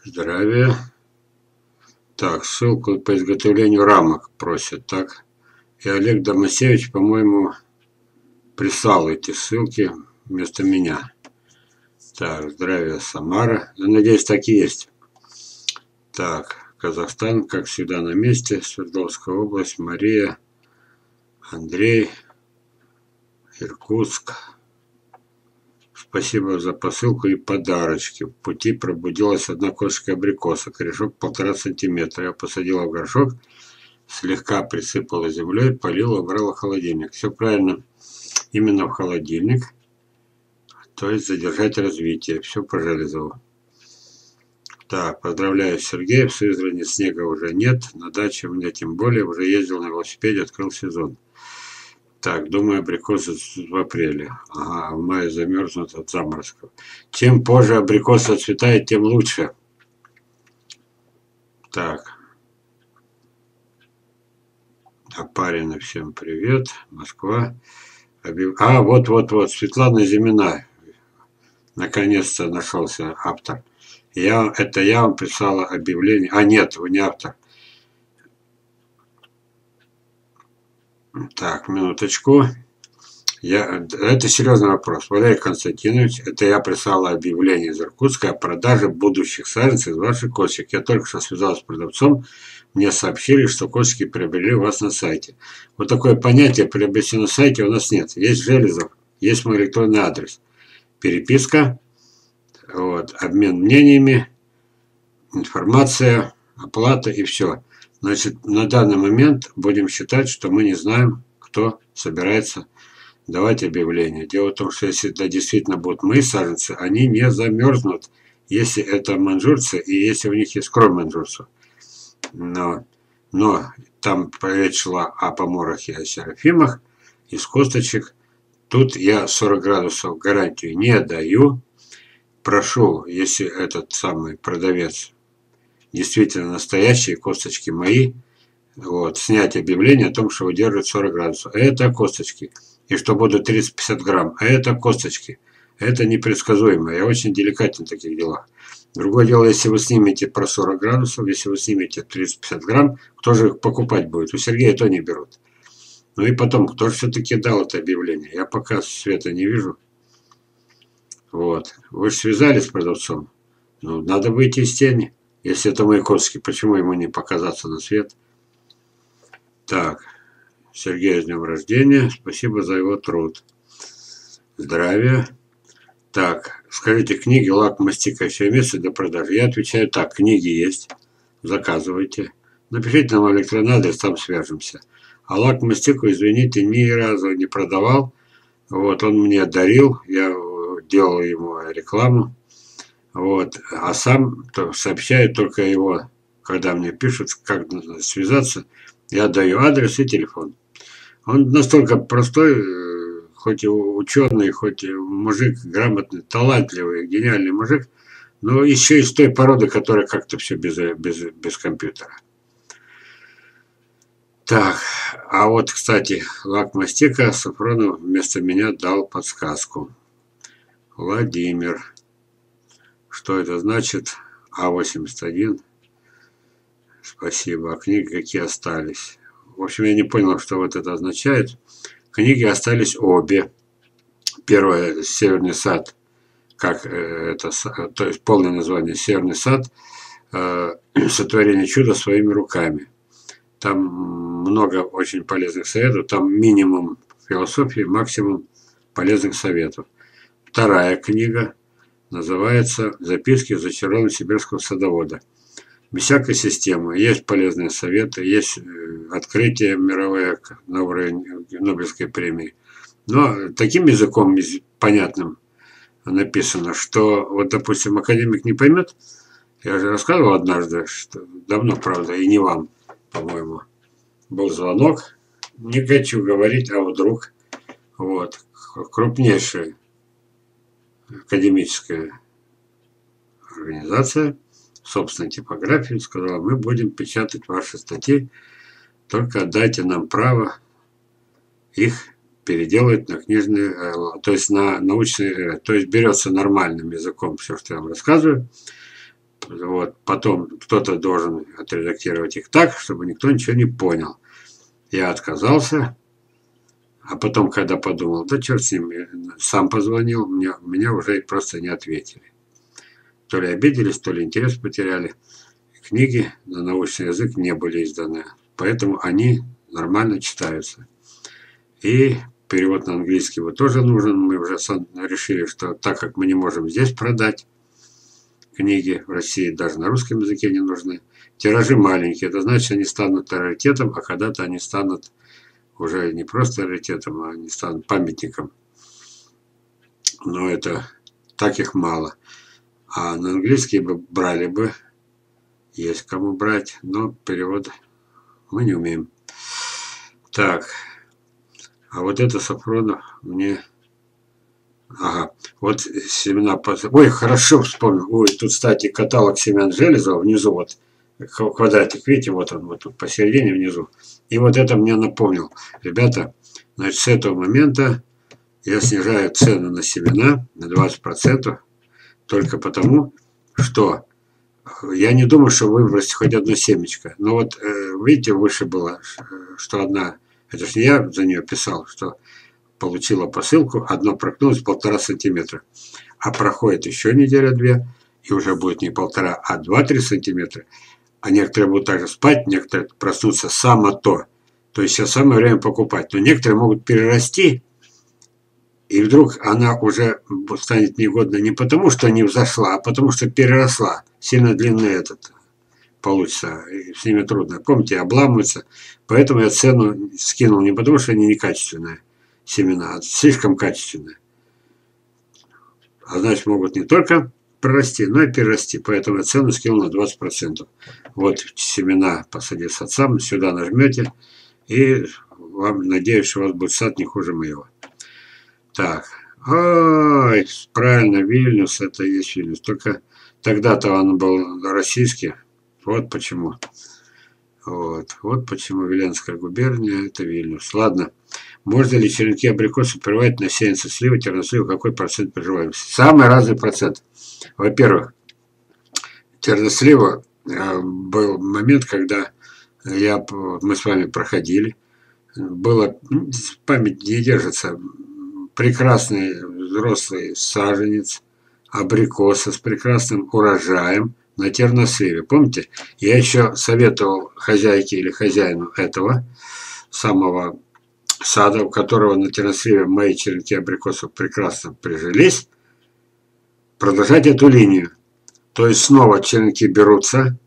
Здравия. Так, ссылку по изготовлению рамок просят, так. И Олег Домосевич, по-моему, прислал эти ссылки вместо меня. Так, здравия, Самара. Я надеюсь, так и есть. Так, Казахстан, как всегда, на месте. Свердловская область, Мария, Андрей, Иркутск. Спасибо за посылку и подарочки. В пути пробудилась одна косточка абрикоса, корешок 1,5 сантиметра. Я посадила в горшок, слегка присыпала землей, полила, убрала в холодильник. Все правильно, именно в холодильник, то есть задержать развитие. Все по Железову. Так, поздравляю, Сергей, в Сызрани снега уже нет, на даче у меня тем более, уже ездил на велосипеде, открыл сезон. Так, думаю, абрикосы в апреле. Ага, в мае замерзнут от заморозков. Чем позже абрикос отцветает, тем лучше. Так. Опарина, всем привет. Москва. А, вот. Светлана Зимина. Наконец-то нашелся автор. Это я вам прислала объявление. А, нет, вы не автор. Так, минуточку. Это серьезный вопрос. Валерий Константинович, это я прислала объявление из Иркутска о продаже будущих саженцев из ваших косточек. Я только что связался с продавцом, мне сообщили, что косточки приобрели у вас на сайте. Вот такое понятие приобрести на сайте у нас нет. Есть Железов, есть мой электронный адрес. Переписка, вот, обмен мнениями, информация, оплата и все. Значит, на данный момент будем считать, что мы не знаем, кто собирается давать объявление. Дело в том, что если это действительно будут мои саженцы, они не замерзнут, если это манжурцы и если у них есть кровь манжурцев. Но там речь шла о поморах и о серафимах, из косточек. Тут я 40 градусов гарантию не даю. Прошу, если этот самый продавец действительно настоящие косточки мои, вот, снять объявление о том, что выдерживает 40 градусов. Это косточки. И что будут 30-50 грамм. А это косточки. Это непредсказуемо. Я очень деликатен в таких делах. Другое дело, если вы снимете про 40 градусов, если вы снимете 30-50 грамм, кто же их покупать будет? У Сергея то не берут. Ну и потом, кто же все-таки дал это объявление? Я пока света не вижу. Вот. Вы же связались с продавцом. Ну, надо выйти из тени. Если это мои косточки, почему ему не показаться на свет? Так. Сергей, с днем рождения. Спасибо за его труд. Здравия. Так, скажите, книги, лак, мастика, все имеется для продажи? Я отвечаю так, книги есть. Заказывайте. Напишите нам электронный адрес, там свяжемся. А лак, мастику, извините, ни разу не продавал. Вот, он мне дарил, я делал ему рекламу. Вот, а сам сообщаю только его, когда мне пишут, как связаться, я даю адрес и телефон. Он настолько простой, хоть и ученый, хоть и мужик грамотный, талантливый, гениальный мужик, но еще из той породы, которая как-то все без компьютера. Так, а вот, кстати, лак мастика Сафронов вместо меня дал подсказку. Владимир. Что это значит? А81. Спасибо. А книги какие остались? В общем, я не понял, что вот это означает. Книги остались обе. Первая «Северный сад», как это, то есть полное название «Северный сад. Сотворение чуда своими руками». Там много очень полезных советов. Там минимум философии, максимум полезных советов. Вторая книга называется «Записки зачарованного сибирского садовода». Без всякой системы. Есть полезные советы, есть открытия мировые на уровень Нобелевской премии. Но таким языком понятным написано, что вот, допустим, академик не поймет. Я же рассказывал однажды, что давно, правда, и не вам, по-моему, был звонок. Не хочу говорить, а вдруг. Вот. Крупнейшая академическая организация собственной типографии сказала, мы будем печатать ваши статьи, только отдайте нам право их переделать на книжные, то есть на научные, то есть берется нормальным языком все, что я вам рассказываю, Вот. Потом кто-то должен отредактировать их так, чтобы никто ничего не понял. Я отказался. А потом, когда подумал, да черт с ним, сам позвонил, меня уже просто не ответили. То ли обиделись, то ли интерес потеряли. Книги на научный язык не были изданы. Поэтому они нормально читаются. И перевод на английский вот тоже нужен. Мы уже решили, что так как мы не можем здесь продать книги в России, даже на русском языке не нужны. Тиражи маленькие, это значит, они станут раритетом, а когда-то они станут уже не просто раритетом, а они станут памятником. Но это так их мало. А на английский бы брали бы, есть кому брать, но перевод мы не умеем. Так, а вот это Сафронов мне... Ага, вот семена... Ой, хорошо вспомнил. Ой, тут, кстати, каталог семян Железова внизу, вот квадратик, видите, вот он, вот тут посередине внизу. И вот это мне напомнил. Ребята, значит, с этого момента я снижаю цену на семена на 20%, только потому, что я не думаю, что выбросить хоть одно семечко. Но вот, видите, выше было, что одна, это же я за нее писал, что получила посылку, одно прокнулось 1,5 сантиметра. А проходит еще неделя-две, и уже будет не 1,5, а 2-3 сантиметра. А некоторые будут также спать, некоторые проснутся само то. То есть сейчас самое время покупать. Но некоторые могут перерасти, и вдруг она уже станет негодна не потому, что не взошла, а потому, что переросла. Сильно длинный этот получится, и с ними трудно. Помните, обламываются. Поэтому я цену скинул не потому, что они некачественные семена, а слишком качественные. А значит, могут не только прорасти, но и перерасти. Поэтому я цену скинул на 20%. Вот семена посадив садцам, сюда нажмете, и вам, надеюсь, что у вас будет сад не хуже моего. Так, ой, правильно, Вильнюс, это и есть Вильнюс. Только тогда-то он был российский. Вот почему. Вот почему Виленская губерния, это Вильнюс. Ладно. Можно ли черенки абрикоса прививать на сеянцы сливы, терносливы, какой процент приживаемости? Самый разный процент. Во-первых, тернослива был момент, когда мы с вами проходили. Было, память не держится, прекрасный взрослый саженец абрикоса с прекрасным урожаем на терносливе. Помните, я еще советовал хозяйке или хозяину этого самого сада, у которого на терносливе мои черенки абрикосов прекрасно прижились, продолжать эту линию. То есть снова черенки берутся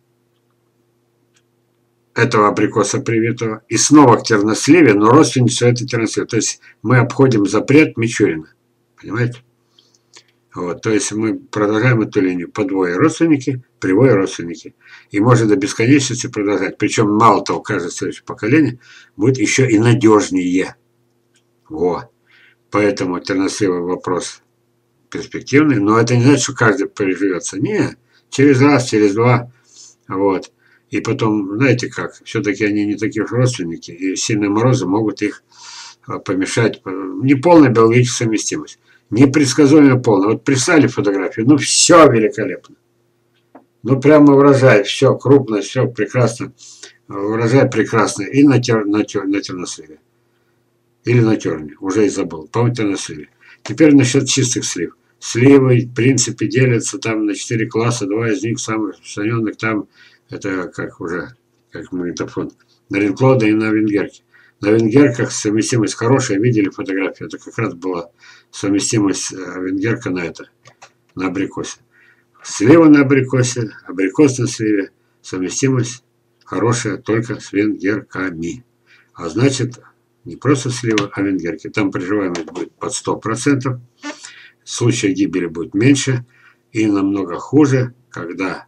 этого абрикоса привитого, и снова к терносливе, но родственницу это терносливе. То есть мы обходим запрет Мичурина. Понимаете? Вот, то есть мы продолжаем эту линию. По двое родственники, привое родственники. И можно до бесконечности продолжать. Причем мало того, каждое следующее поколение будет еще и надежнее. Во. Поэтому терносливый вопрос перспективный. Но это не значит, что каждый переживется. Не, через раз, через два. Вот. И потом, знаете как, все-таки они не такие уж родственники. И сильные морозы могут их помешать. Неполная биологическая совместимость. Непредсказуемо полно. Вот прислали фотографию, ну все великолепно. Ну прямо урожай, все крупно, все прекрасно. Урожай прекрасный. И на терносливе. Или на терне, уже и забыл. По-моему, терносливе. Теперь насчет чистых слив. Сливы, в принципе, делятся там на 4 класса. 2 из них самых распространенных там, это как уже, как магнитофон, на Ренклода и на Венгерке. На венгерках совместимость хорошая, видели фотографию, это как раз была совместимость венгерка на абрикосе. Слива на абрикосе, абрикос на сливе, совместимость хорошая только с венгерками. А значит, не просто слива, а венгерки. Там приживаемость будет под 100%, случаев гибели будет меньше и намного хуже, когда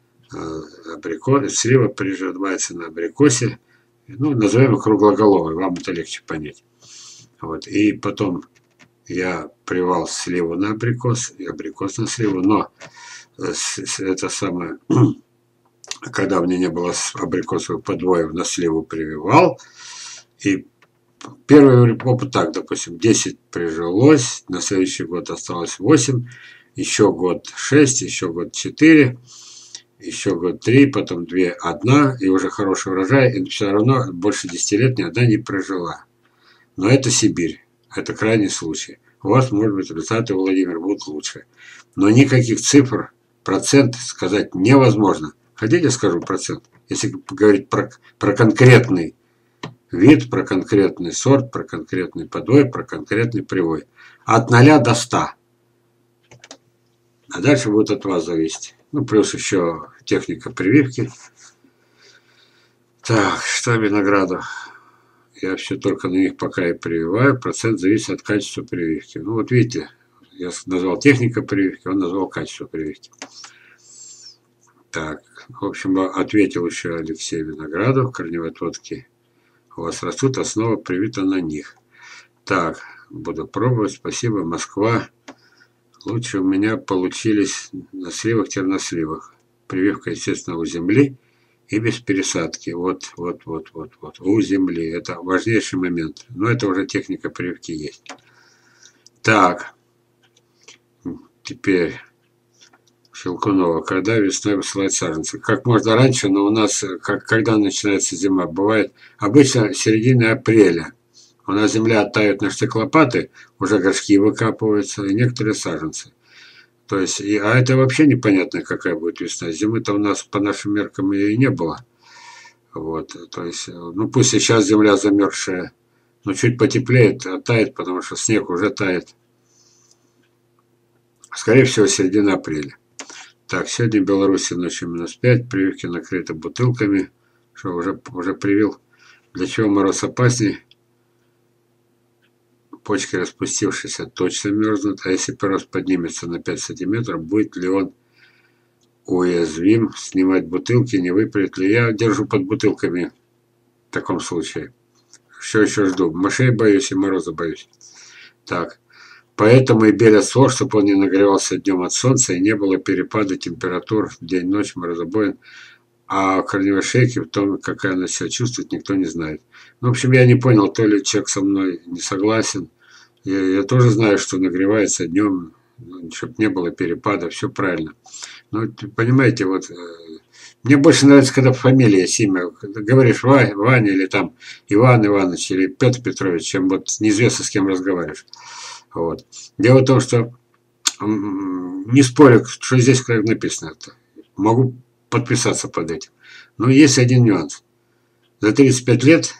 слива приживается на абрикосе, ну, назовем их круглоголовой, вам это легче понять. Вот. И потом я привал сливу на абрикос и абрикос на сливу, но это самое, когда у меня не было абрикосовых подвоев, на сливу прививал, и первый опыт так, допустим, 10 прижилось, на следующий год осталось 8, еще год 6, еще год 4, еще год 3, потом 2, одна, и уже хороший урожай, и все равно больше 10 лет ни одна не прожила. Но это Сибирь, это крайний случай. У вас, может быть, результаты, Владимир, будут лучше. Но никаких цифр, процент сказать невозможно. Хотите, скажу процент? Если говорить про конкретный вид, про конкретный сорт, про конкретный подвой, про конкретный привой. От 0 до 100. А дальше будет от вас зависеть. Ну, плюс еще техника прививки. Так, что винограду? Я все только на них пока и прививаю. Процент зависит от качества прививки. Ну, вот видите, я назвал техника прививки, он назвал качество прививки. Так, в общем, ответил еще Алексей Виноградов. Корневые отводки у вас растут, основа привита на них. Так, буду пробовать. Спасибо, Москва. Лучше у меня получились на сливах, терносливах. Прививка, естественно, у земли и без пересадки. Вот. У земли. Это важнейший момент. Но это уже техника прививки есть. Так. Теперь Щелкунова. Когда весной высылать саженцы? Как можно раньше, но у нас, когда начинается зима, бывает обычно в середине апреля. У нас земля оттает на штык-лопаты, уже горшки выкапываются, и некоторые саженцы. То есть, а это вообще непонятно, какая будет весна. Зимы-то у нас по нашим меркам и не было. Вот, то есть, ну пусть сейчас земля замерзшая, но чуть потеплеет, оттает, потому что снег уже тает. Скорее всего, середина апреля. Так, сегодня в Беларуси ночью -5, прививки накрыты бутылками. Что, уже привил? Для чего мороз опаснее? Почки, распустившиеся, точно мерзнут, а если прирост поднимется на 5 сантиметров, будет ли он уязвим? Снимать бутылки, не выпрет ли? Я держу под бутылками в таком случае. Все еще жду. Мышей боюсь и мороза боюсь. Так. Поэтому и белят ствол, чтобы он не нагревался днем от солнца и не было перепада температур день-ночь, морозобоен. А корневой шейки, в том, какая она себя чувствует, никто не знает. Ну, в общем, я не понял, то ли человек со мной не согласен. Я тоже знаю, что нагревается днем, чтобы не было перепада, все правильно. Но, понимаете, вот мне больше нравится, когда фамилия, имя. Когда говоришь Ваня или там Иван Иванович или Петр Петрович, чем вот неизвестно, с кем разговариваешь. Вот. Дело в том, что не спорю, что здесь как написано. Могу подписаться под этим. Но есть один нюанс. За 35 лет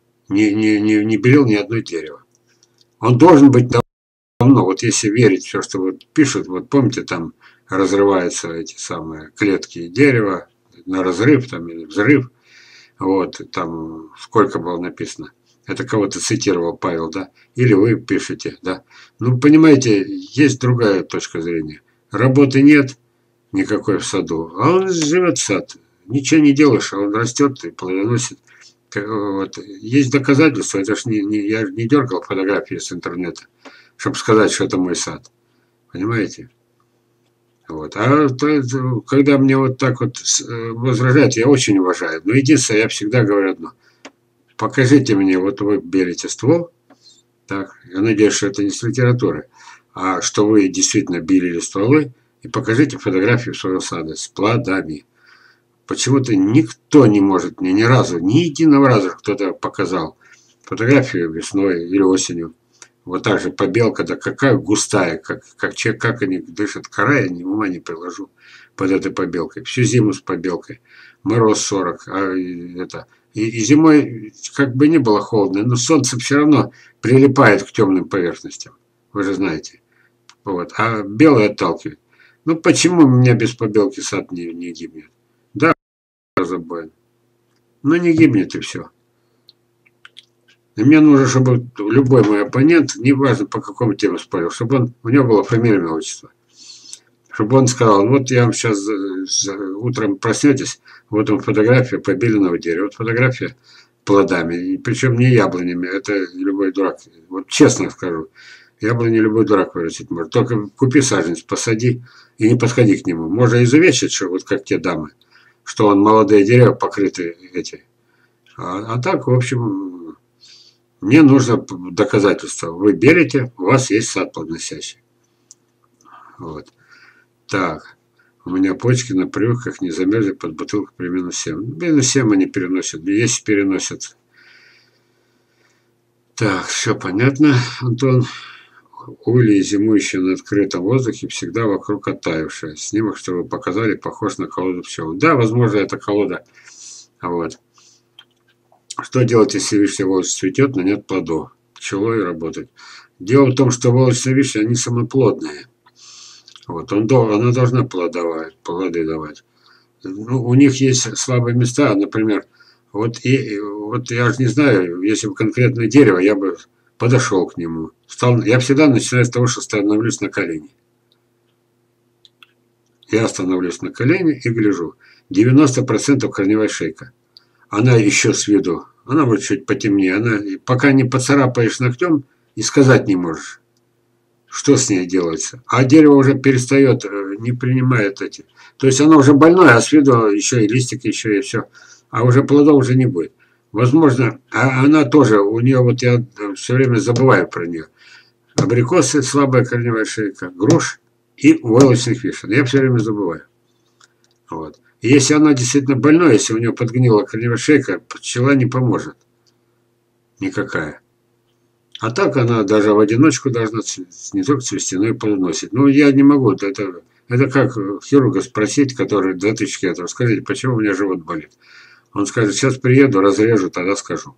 не белил ни одно дерево. Он должен быть давно. Вот если верить в все, что вот пишут, вот помните, там разрываются эти самые клетки дерева на разрыв там, или взрыв. Вот, там сколько было написано. Это кого-то цитировал Павел, да? Или вы пишете, да? Ну, понимаете, есть другая точка зрения. Работы нет никакой в саду, а он живет в сад. Ничего не делаешь, а он растет и плодоносит. Вот. Есть доказательства, это ж я не дергал фотографии с интернета, чтобы сказать, что это мой сад. Понимаете? Вот. А когда мне вот так вот возражают, я очень уважаю. Но единственное, я всегда говорю одно. Покажите мне, вот вы белите ствол, так, я надеюсь, что это не с литературы, а что вы действительно белили стволы, и покажите фотографию своего сада с плодами. Почему-то никто не может мне ни разу, ни единого раза кто-то показал фотографию весной или осенью. Вот так же побелка, да какая густая, как они дышат, кора, я ни ума не приложу под этой побелкой. Всю зиму с побелкой. Мороз 40, и зимой как бы не было холодно, но солнце все равно прилипает к темным поверхностям. Вы же знаете. Вот. А белое отталкивает. Ну почему у меня без побелки сад не гибнет? Да, забоен. Но не гибнет и все. И мне нужно, чтобы любой мой оппонент, неважно по какому теме спорил, чтобы у него была фамилия, имя, отчество. Чтобы он сказал, вот я вам сейчас утром проснетесь, вот вам фотография побеленного дерева, вот фотография плодами, и причем не яблонями, это любой дурак, вот честно скажу, яблони любой дурак вырастить может, только купи саженец, посади и не подходи к нему, можно изувечить, что вот как те дамы, что он молодые дерева покрыты эти, а так, в общем, мне нужно доказательство, вы белите, у вас есть сад плодоносящий, вот. Так, У меня почки на прививках не замерзли под бутылкой при -7. -7 они переносят, если переносят. Так, все понятно, Антон. Ульи, зимующие на открытом воздухе, всегда вокруг оттаившие. Снимок, что вы показали, похож на колоду пчел. Да, возможно, это колода. Вот. Что делать, если вишня волос цветет, но нет плодов? Пчелой работать. Дело в том, что волочные вишни, они самоплодные. Вот, она должна плоды давать. Ну, у них есть слабые места, например, вот я же не знаю, если бы конкретное дерево, я бы подошел к нему. Я всегда начинаю с того, что становлюсь на колени. Я становлюсь на колени и гляжу. 90% корневая шейка. Она еще с виду, она вот чуть потемнее. Она, пока не поцарапаешь ногтем, и сказать не можешь, что с ней делается. А дерево уже перестает, не принимает эти. То есть оно уже больное, а с виду еще и листик, еще и все. А уже плодов уже не будет. Возможно, она тоже, у нее вот я все время забываю про нее. Абрикосы, слабая корневая шейка, груш и войлочных вишен. Я все время забываю. Вот. И если она действительно больная, если у нее подгнила корневая шейка, пчела не поможет. Никакая. А так она даже в одиночку должна не только цвести, но и плодоносить. Ну, я не могу. Это как хирурга спросить, который 2000 лет, скажите, почему у меня живот болит? Он скажет, сейчас приеду, разрежу, тогда скажу.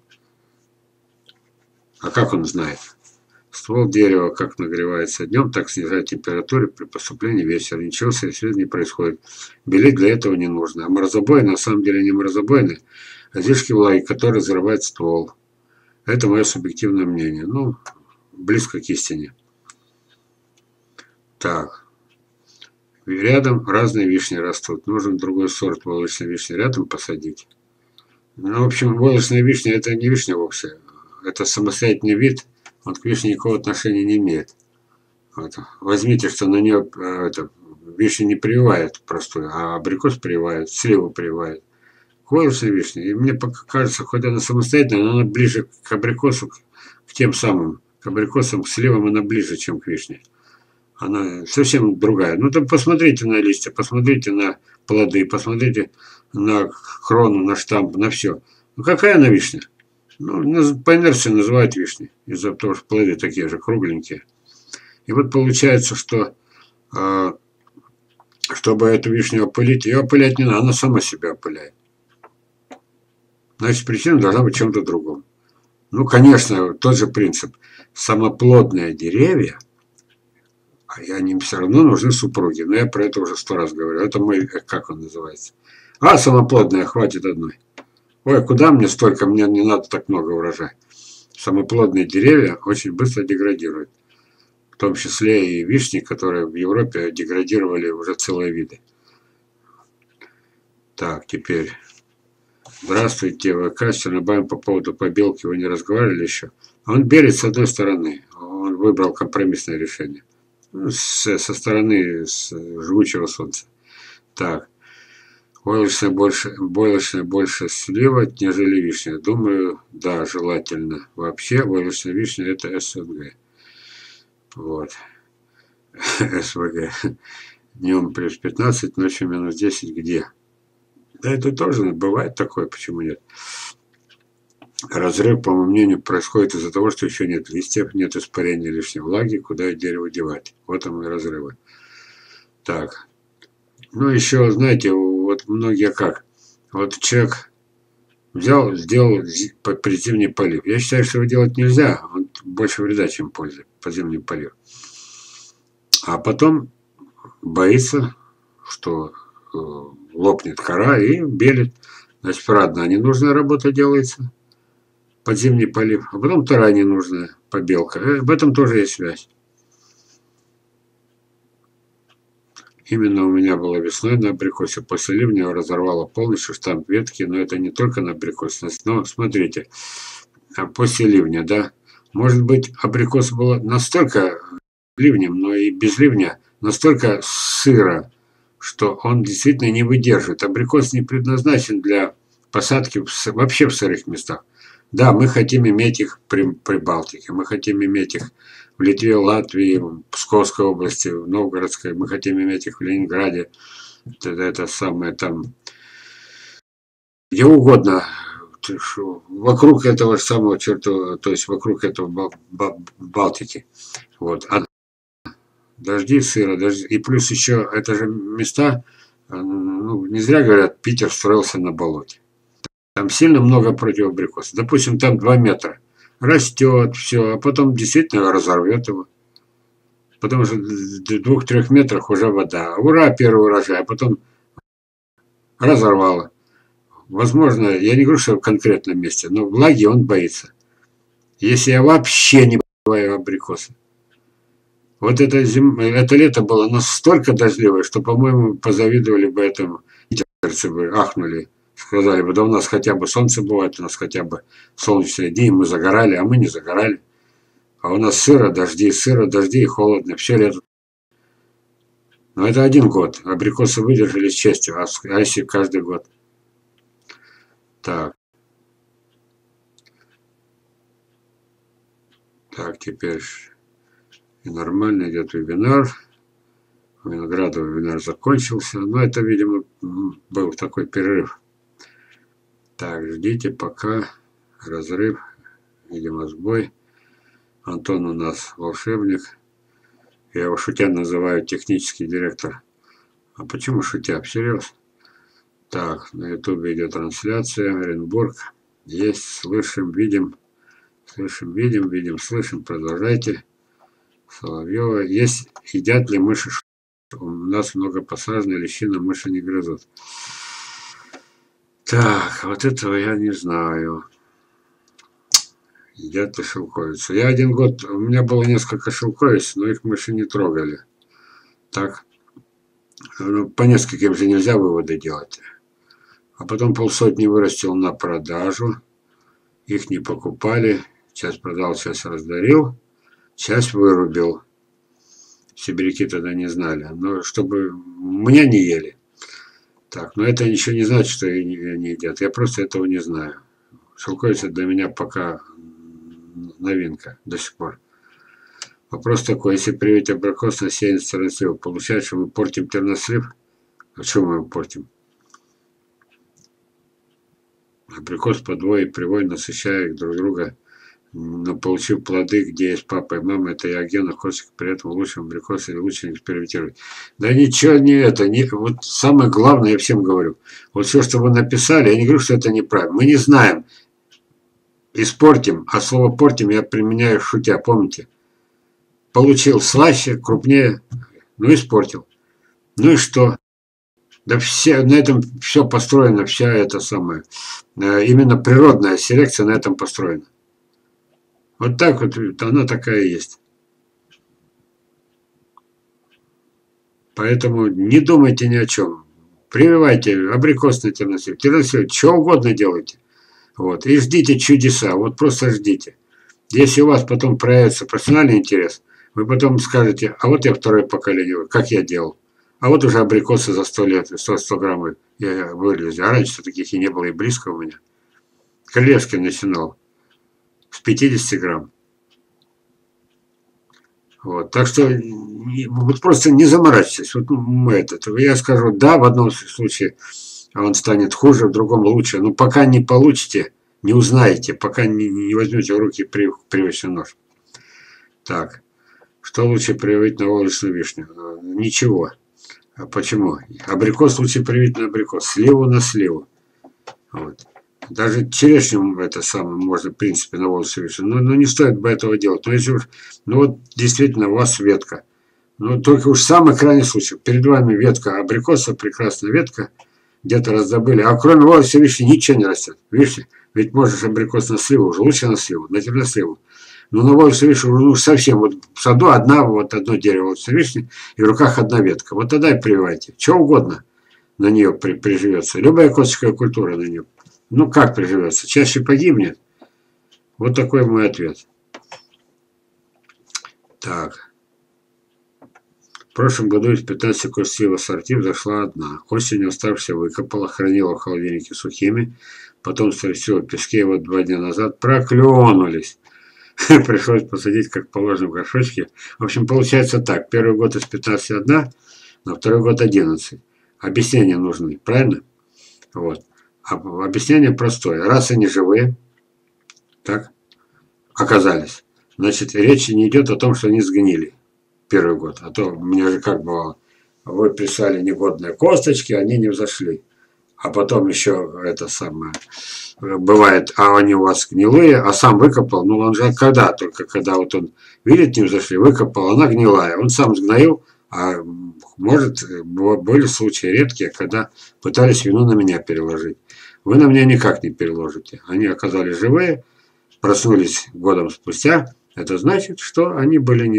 А как он знает? Ствол дерева как нагревается днем, так снижает температуру при поступлении вечера. Ничего сверхъестественного не происходит. Белить для этого не нужно. А морозобоины на самом деле не морозобоины, а излишки влаги, которые взрывают ствол. Это мое субъективное мнение. Ну, близко к истине. Так. Рядом разные вишни растут. Нужен другой сорт волочной вишни рядом посадить. Ну, в общем, волочная вишня это не вишня вовсе. Это самостоятельный вид. Он к вишне никакого отношения не имеет. Вот. Возьмите, что на нее вишня не прививает простую, а абрикос прививает, сливу прививает. Волочная вишня. И мне кажется, хоть она самостоятельная, но она ближе к абрикосу, к тем самым, к абрикосам, к сливам она ближе, чем к вишне. Она совсем другая. Ну, там посмотрите на листья, посмотрите на плоды, посмотрите на крону, на штамп, на все. Ну, какая она вишня? Ну, по инерции называют вишней, из-за того, что плоды такие же, кругленькие. И вот получается, что чтобы эту вишню опылить, ее опылять не надо, она сама себя опыляет. Значит, причина должна быть в чем-то другом. Ну, конечно, тот же принцип. Самоплодные деревья, они все равно нужны супруги. Но я про это уже 100 раз говорю. Это мой, как он называется? Самоплодная, хватит одной. Ой, куда мне столько? Мне не надо так много урожая. Самоплодные деревья очень быстро деградируют. В том числе и вишни, которые в Европе деградировали уже целые виды. Так, теперь... Здравствуйте, ВК, с Чернобаем по поводу побелки вы не разговаривали еще? Он белит с одной стороны, он выбрал компромиссное решение. Со стороны жгучего солнца. Так, войлочная больше слива, нежели вишня. Думаю, да, желательно. Вообще, войлочная вишня это СВГ. Вот. СВГ. Днем плюс 15, ночью минус 10, где? Да это тоже бывает такое, почему нет? Разрыв, по моему мнению, происходит из-за того, что еще нет листьев, нет испарения лишней влаги, куда дерево девать. Вот он и разрывы. Так. Ну, еще, знаете, вот многие как. Вот человек взял, сделал приземный полив. Я считаю, что его делать нельзя. Он больше вреда, чем пользы. Подземный полив. А потом боится, что лопнет кора и белит. Значит, одна ненужная работа делается, подземный полив, а потом вторая ненужная побелка. В этом тоже есть связь. Именно у меня было весной на абрикосе. После ливня разорвало полностью штамп ветки, но это не только на абрикосе. Но смотрите, после ливня, да, может быть, абрикос было настолько ливнем, но и без ливня настолько сыро, что он действительно не выдерживает. Абрикос не предназначен для посадки вообще в сырых местах. Да, мы хотим иметь их при Балтике, мы хотим иметь их в Литве, Латвии, в Псковской области, в Новгородской, мы хотим иметь их в Ленинграде. это самое там, где угодно, вокруг этого самого чертова, то есть вокруг этого Балтики. Вот. А дожди, сыро, дожди. И плюс еще, это же места, ну, не зря говорят, Питер строился на болоте. Там сильно много противоабрикосов. Допустим, там 2 метра. Растет, все, а потом действительно разорвет его. Потому что в 2-3 метрах уже вода. Ура, первый урожай, а потом разорвало. Возможно, я не говорю, что в конкретном месте, но влаги он боится. Если я вообще не бываю абрикосы. Вот это лето было настолько дождливое, что, по-моему, позавидовали бы этому. Питерцы бы ахнули. Сказали бы, да у нас хотя бы солнце бывает, у нас хотя бы солнечные дни, мы загорали, а мы не загорали. А у нас сыро, дожди и холодно, все лето. Но это один год. Абрикосы выдержали с честью, а если каждый год? Так. Так, теперь и нормально идет вебинар. Виноградовый вебинар закончился. Но это, видимо, был такой перерыв. Так, ждите пока. Разрыв. Видимо, сбой. Антон у нас волшебник. Я его шутя называю технический директор. А почему шутя? Всерьез? Так, на ютубе идет трансляция. Оренбург. Есть, слышим, видим. Слышим, видим, слышим. Продолжайте. Соловьева. Есть, едят ли мыши? У нас много посажено, личина мыши не грызут. Так, вот этого я не знаю. Едят ли шелковицу? Я один год, у меня было несколько шелковиц, но их мыши не трогали. Так. Ну, по нескольким же нельзя выводы делать. А потом 50 вырастил на продажу. Их не покупали. Часть продал, часть раздарил. Часть вырубил. Сибиряки тогда не знали. Но чтобы меня не ели. Так, но это ничего не значит, что они не едят. Я просто этого не знаю. Шелковица для меня пока новинка до сих пор. Вопрос такой, если привить абрикос на сеянец тернослива, получается, что мы портим тернослив? А что мы его портим? Абрикос по двое и привой, насыщая друг друга, но получив плоды, где есть папа и мама, это и агена, хочется при этом лучше абрикос или лучше не экспериментировать. Да ничего не это, не, вот самое главное, я всем говорю, вот все, что вы написали, я не говорю, что это неправильно, мы не знаем, испортим, а слово портим я применяю шутя, помните? Получил слаще, крупнее, ну испортил. Ну и что? Да все, на этом все построено, вся эта самая, именно природная селекция на этом построена. Вот так вот, она такая есть. Поэтому не думайте ни о чем. Прививайте абрикосный тернослив, что угодно делайте. Вот, и ждите чудеса, вот просто ждите. Если у вас потом проявится профессиональный интерес, вы потом скажете, а вот я второе поколение, как я делал. А вот уже абрикосы за 100 лет, 100 грамм я вылезли. А раньше таких и не было, и близко у меня. Королевский начинал с 50 грамм. Вот, так что вот просто не заморачивайтесь. Вот я скажу, да, в одном случае он станет хуже, в другом лучше. Но пока не получите, не узнаете, пока не возьмете в руки привычный нож. Так, что лучше привить на волосную вишню? Ничего. А почему? Абрикос лучше привить на абрикос, сливу на сливу. Вот. Даже черешню это самое можно, в принципе, на волосы вешать. Но не стоит бы этого делать. Но если уж, ну вот действительно у вас ветка. Ну только уж самый крайний случай. Перед вами ветка абрикоса, прекрасная ветка. Где-то раздобыли. А кроме волосы вишни ничего не растет. Видите? Ведь можешь абрикос на сливу, уже лучше на сливу, на терносливу. Но на волосы вишни ну совсем. Вот в саду одно дерево волосы вишни, и в руках одна ветка. Вот тогда и прививайте. Что угодно на нее приживется. Любая косточковая культура на нее. Ну, как приживется? Чаще погибнет? Вот такой мой ответ. Так. В прошлом году из 15 кустов ассорти взошла одна. Осенью оставшаяся выкопала, хранила в холодильнике сухими. Потом стрясила в песке, вот 2 дня назад проклюнулись. Пришлось посадить, как положено, в горшочке. В общем, получается так. Первый год из 15 одна, на второй год 11. Объяснения нужны, правильно? Вот. Объяснение простое. Раз они живые, так, оказались, значит, речи не идет о том, что они сгнили первый год. А то мне же как бывало, вы прислали негодные косточки, они не взошли. А потом еще это самое, бывает, а они у вас гнилые, а сам выкопал, ну он же когда, только когда вот он видит, не взошли, выкопал, она гнилая. Он сам сгноил, а может, были случаи редкие, когда пытались вину на меня переложить. Вы на меня никак не переложите. Они оказались живые, проснулись годом спустя. Это значит, что они были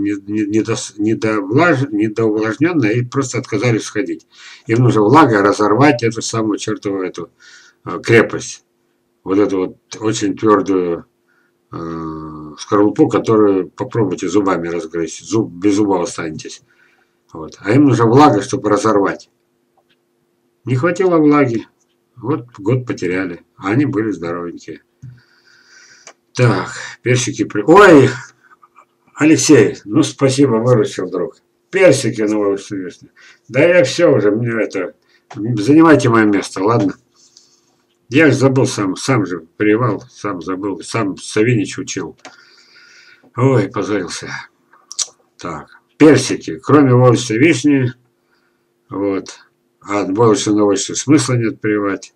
недоувлажненные и просто отказались сходить. Им нужно влагой разорвать эту самую чертову эту крепость. Вот эту вот очень твердую скорлупу, которую попробуйте зубами разгрызть. Без зубов останетесь. Вот. А им нужна влага, чтобы разорвать. Не хватило влаги. Вот год потеряли. А они были здоровенькие. Так, персики... Ой, Алексей, ну спасибо, выручил, друг. Персики, ну выручил. Да я все уже, мне это... Занимайте мое место, ладно? Я же забыл сам же привал, сам забыл, сам Савинич учил. Ой, позорился. Так, персики, кроме волчьей вишни, вот, а от волчьей на волчью смысла нет привать.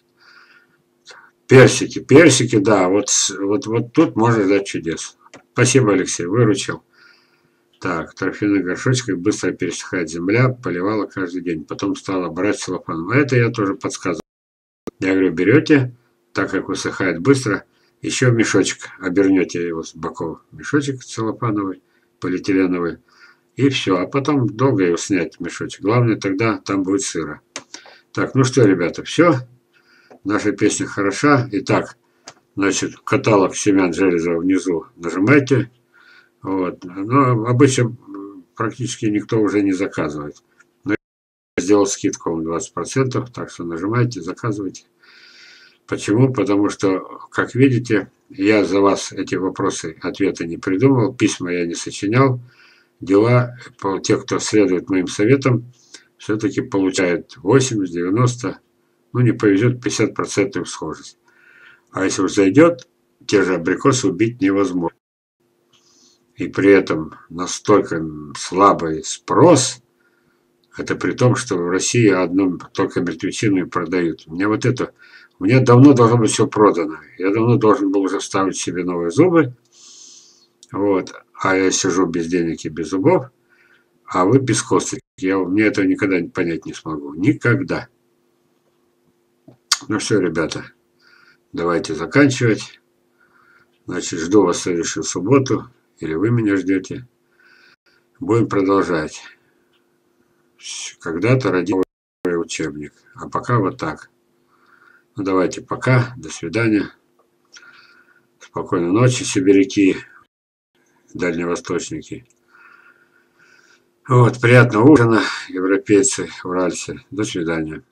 Персики, да, вот тут можно ждать чудес. Спасибо, Алексей, выручил. Так, торфяных горшочках быстро пересыхает земля, поливала каждый день. Потом стала брать целлофан. А это я тоже подсказывал. Я говорю, берете, так как высыхает быстро, еще мешочек, обернете его с боков. Мешочек целлофановый, полиэтиленовый. И все. А потом долго его снять, мешочек. Главное, тогда там будет сыро. Так, ну что, ребята, все. Наша песня хороша. Итак, значит, каталог семян Железова внизу нажимайте. Вот. Но обычно практически никто уже не заказывает. Но я сделал скидку вам 20%, так что нажимайте, заказывайте. Почему? Потому что, как видите, я за вас эти вопросы, ответы не придумал, письма я не сочинял. Дела, те, кто следует моим советам, все-таки получают 80-90%. Ну, не повезет, 50% схожесть. А если уж зайдет, те же абрикосы убить невозможно. И при этом настолько слабый спрос, это при том, что в России одну только мертвечину и продают. У меня давно должно быть все продано. Я давно должен был уже вставить себе новые зубы. Вот. А я сижу без денег и без зубов, а вы без косточек. Мне этого никогда понять не смогу. Никогда. Ну все, ребята, давайте заканчивать. Значит, жду вас в следующую субботу. Или вы меня ждете. Будем продолжать. Когда-то родил учебник. А пока вот так. Ну давайте пока. До свидания. Спокойной ночи, сибиряки, дальневосточники. Вот, приятного ужина, европейцы, уральцы. До свидания.